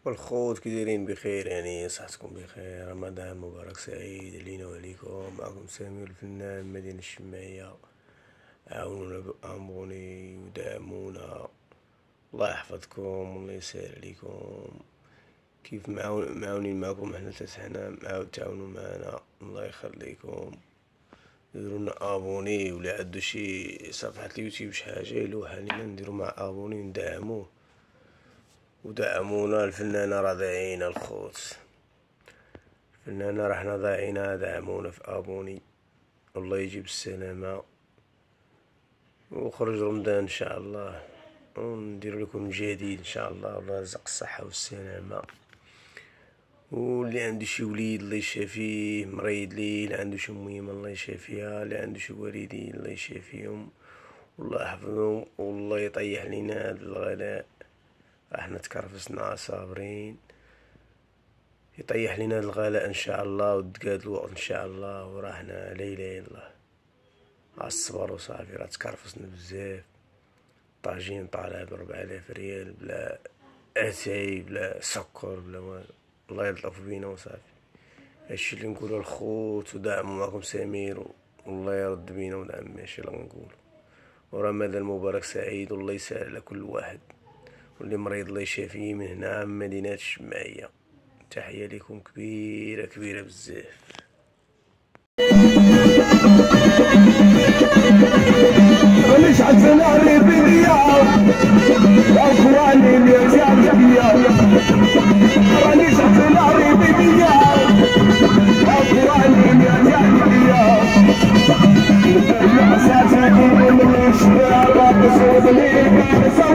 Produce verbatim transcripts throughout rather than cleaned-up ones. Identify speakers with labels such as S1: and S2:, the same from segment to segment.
S1: والخوت كي دايرين بخير؟ يعني صحتكم بخير، رمضان مبارك سعيد علينا وعليكم. معكم سامي الفنان من مدينة الشماية. عاونونا بأموني ودعمونا، الله يحفظكم والله يسهل عليكم. كيف معاون معاونين معكم حنا حنا معاود تعاونوا معنا، الله يخليكم. ديرونا ابوني، ولا عندو شي صفحة اليوتيوب شي حاجة يلوحها لينا نديرو مع ابوني ندعموه ودعمونا. الفنانة راه ضايعين الخوت، الفنانة راه حنا ضايعين، دعمونا في ابوني. الله يجيب السلامة وخرج رمضان ان شاء الله، ونديرو لكم جديد ان شاء الله. الله يرزق الصحة والسلامة. واللي عنده شي وليد الله يشافيه، مريض ليه، اللي عنده شي مهمة الله يشافيها، اللي عنده شي والدين الله يشافيهم والله يحفظهم والله يطيح لينا هاد الغلاء. احنا تكرفسنا صابرين، يطيح لينا هاد الغلاء ان شاء الله وتقاد الوقت ان شاء الله. وراحنا لا اله الا الله عالصبر وصافي. راه تكرفسنا بزاف، طاجين طالع بربع الاف ريال بلا اتاي بلا سكر بلا والو. الله يلطف بينا وصافي. هادشي اللي نقولو الخوت، ودعموا معكم سمير والله يرد بينا ونعم. ماشي اللي نقولو. ورمضان مبارك سعيد والله يسهل على كل واحد، واللي مريض الله يشافيه من هنا من مدينة الشماية. تحية لكم كبيرة كبيرة بزاف.
S2: مش عالزنا الريبية اخواني يا جامعية، مانيش عالزنا الريبية اخواني يا جامعية. الاساسيين من الشباب بصوبني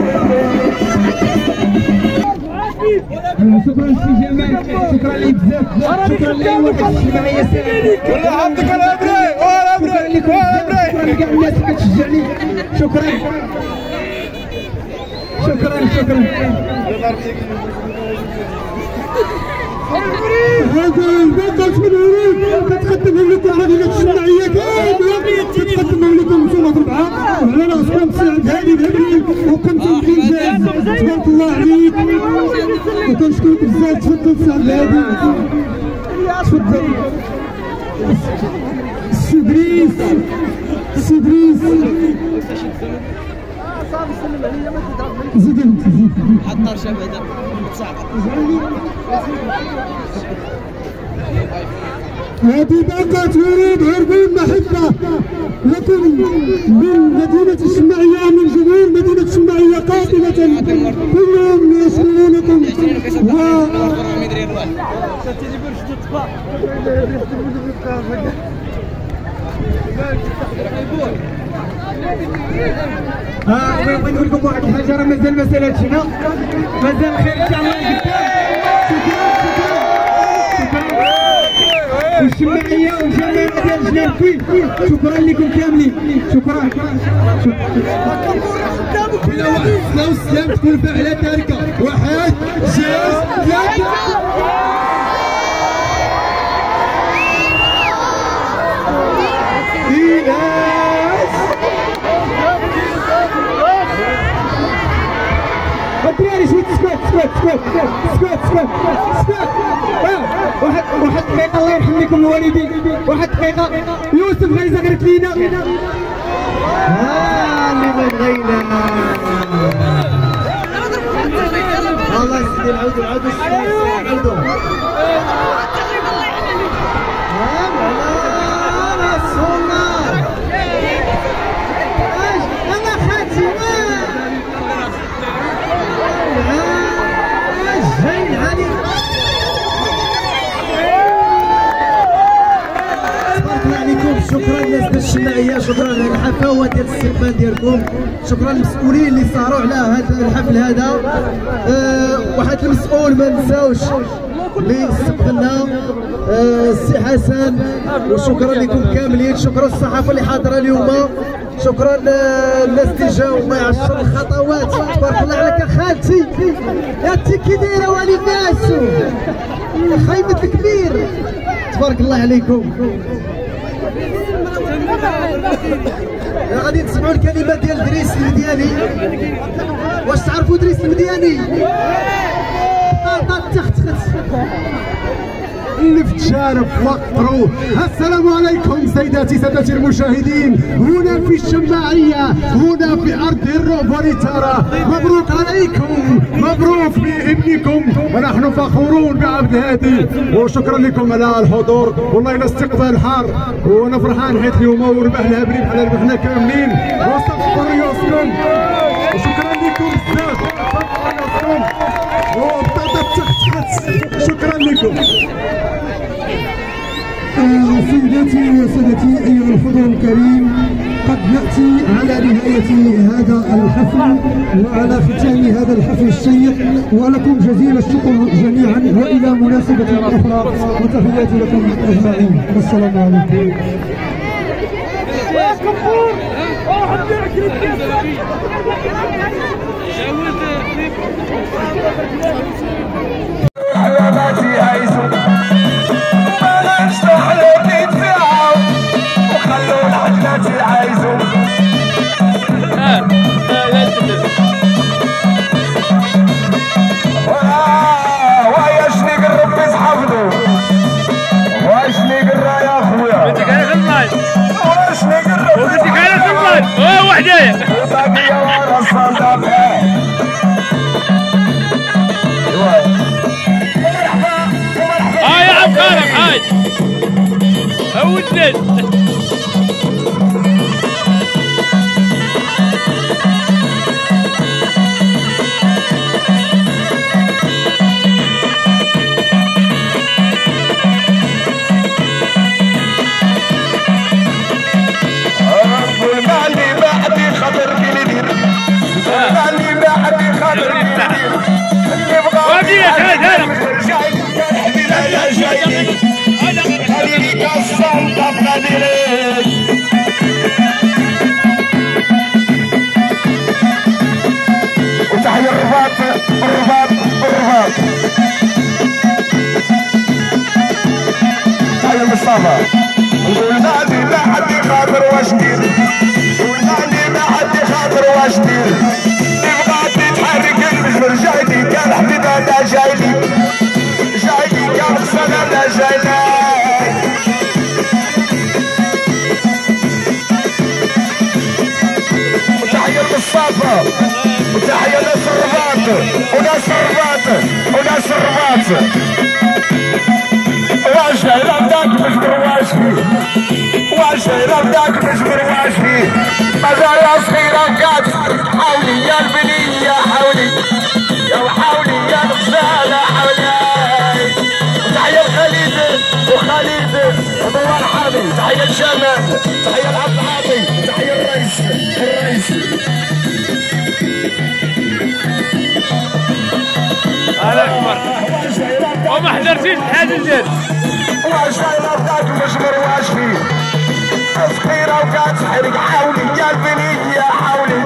S3: شكرا سي جمال، شكرا لك بزاف، شكرا لك واحد الجمعيه سامي
S2: والله عندك الابري والابري والابري.
S3: شكرا لكاع الناس اللي كتشجعني، شكرا شكرا شكرا. هذا الباقات من هناك كتقدم لكم هذه الجمعيه كامله، كتقدم لكم نتوما ربعه، وعلى راسكم سعد هادي الهبري وكنتم انجاز. تبارك الله عليك وكنشكرك بزاف. تفضل سعد هادي، تفضل سي دريس، سي دريس زيد انت زيد
S4: حضر شباب
S3: هذه باقات ورود عربون محبة لكم من مدينة الشماعية، من جمهور مدينة الشماعية قاطبة، كلهم يشكرونكم. و اه بغيت نقول لكم واحد الحاجه، راه مازال ما سالاتش هنا، مازال الخير ان شاء الله قدام. والشماعيه والجماهير ديال جنابكي شكرا لكم كاملين، شكرا. بلا واحد سلام والسلام تكون فاعله تاركه. واحد جوج ثلاثه. الدراري شويه سكوت سكوت سكوت سكوت سكوت سكوت. واحد واحد دقيقة الله يرحم لكم الوالدين، واحد دقيقة. يوسف غيزغرت لينا. ها اللي بغيت غينا. الله يسدي العود العود العود. ها مولانا رسول الله. انا خاتمة شكرا للناس الشماعيه، شكرا على الحفاوه ديال الاستقبال ديالكم، شكرا للمسؤولين اللي سهروا على هذا الحفل هذا. أه واحد المسؤول ما نساوش اللي استقبلنا السي أه حسن، وشكرا لكم كاملين. شكرا للصحافه اللي حاضره اليوم، شكرا للناس اللي جاوا. الله يعشر الخطوات. تبارك الله عليك خالتي، يا انت كي دايره وليداتو خايبه الكبير. تبارك الله عليكم. غادي تسمعوا الكلمات ديال دريس المدياني. واش تعرفوا دريس المدياني؟ اللي في الشارع وقروا. السلام عليكم سيداتي سادتي المشاهدين، هنا في الشماعية، هنا في أرض الروبوريتارا. مبروك عليكم، مبروك بابنكم، ونحن فخورون بعبد الهادي، وشكرا لكم على الحضور. والله إلى استقبال حار، وانا فرحان حيت اليوم وربح الهابري بحال ربحنا كاملين، وصفقوا يوصلون. وشكرا لكم بزاف، صفقوا يوصلون وبطاطا تحت. شكرا لكم. سيداتي وسادتي أيها الحضور الكريم، قد نأتي على نهاية هذا الحفل وعلى ختام هذا الحفل الشيق، ولكم جزيل الشكر جميعا وإلى مناسبة أخرى، وتحياتي لكم أجمعين، والسلام عليكم.
S2: حيواناتي عايزوا بلاش تحلوني تبيعوا وخلوا العجلاتي عايزوا ويا شني قرب يزحفلوا واشني قرا يا خويا
S4: انت قاعد غلطان
S2: واشني قرب
S4: انت قاعد غلطان اه وحده
S2: وطاقية ورا الصندوق.
S4: اه يا عم خالد عايد هو الدين
S2: والمالي بعدي خاطر كيدير والمالي بعدي خاطر كيدير اللي بغى جاي كان حبيبي يا جاي خليني كسر تبقى ديريك وتحية الرباط الرباط الرباط تحية مصطفى ولادي ما حد خاطر واش دير ولادي ما حد خاطر واش دير تبغى تتحرك المجبر جايلي كان حبيب انا جايلي جايلي كان خصنا انا جايلي وتحية للصافة وتحية لناس الرباط وناس الرباط وناس الرباط واش ربداك مجبر واش فيه واش ربداك مجبر واش فيه مازال صغيرة بقات حولي يا البنية حولي يا حولي يا الغزالة حولي وتحية لخالد وخالد ودوار حامي تحية لجمال تحية لعبد العاطي تحية للرئيس الرئيس
S4: الله اكبر وما حضرتيش الحاجة الجديد
S2: واش ربداك مجبر واش فيه صغيرة وكانت تحرق حولي يا البنية حولي